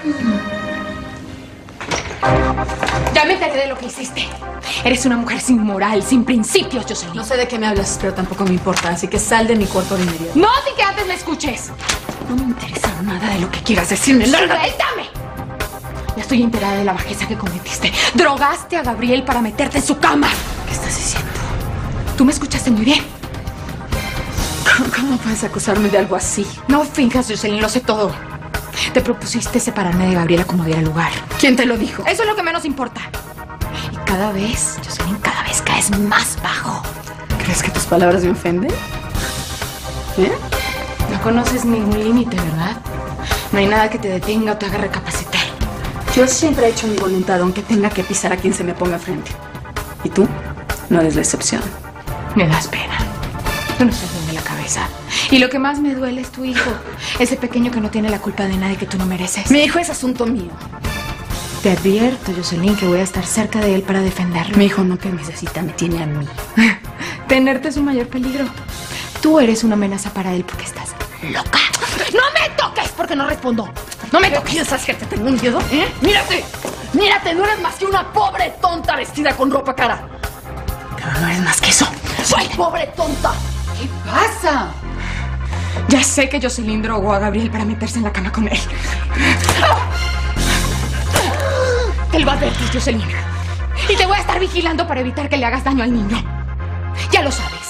Ya me enteré de lo que hiciste. Eres una mujer sin moral, sin principios, Jocelyn. No sé de qué me hablas, pero tampoco me importa, así que sal de mi cuarto de inmediato. No, sin que antes me escuches. No me interesa nada de lo que quieras decirme. ¡Suéltame! Ya estoy enterada de la bajeza que cometiste. Drogaste a Gabriel para meterte en su cama. ¿Qué estás diciendo? Tú me escuchaste muy bien. ¿Cómo puedes acusarme de algo así? No finjas, Jocelyn, lo sé todo. Te propusiste separarme de Gabriela como diera lugar. ¿Quién te lo dijo? Eso es lo que menos importa. Y cada vez, Jocelyn, cada vez caes más bajo. ¿Crees que tus palabras me ofenden? No conoces ningún límite, ¿verdad? No hay nada que te detenga o te haga recapacitar. Yo siempre he hecho mi voluntad, aunque tenga que pisar a quien se me ponga frente. ¿Y tú? No eres la excepción. Me das pena. Tú no estás bien de la cabeza. Y lo que más me duele es tu hijo. Ese pequeño que no tiene la culpa de nada y que tú no mereces. Mi hijo es asunto mío. Te advierto, Jocelyn, que voy a estar cerca de él para defenderlo. Mi hijo no te necesita, me tiene a mí. Tenerte es un mayor peligro. Tú eres una amenaza para él porque estás loca. ¡No me toques! Porque no respondo. ¡No me toques! ¿Piensas que te tengo un miedo? ¡Mírate! ¡Mírate! No eres más que una pobre tonta vestida con ropa cara. Pero no eres más que eso. ¡Soy pobre tonta! ¿Qué pasa? Ya sé que Jocelyn drogó a Gabriel para meterse en la cama con él. Te lo advertí, Jocelyn. Y te voy a estar vigilando para evitar que le hagas daño al niño. Ya lo sabes.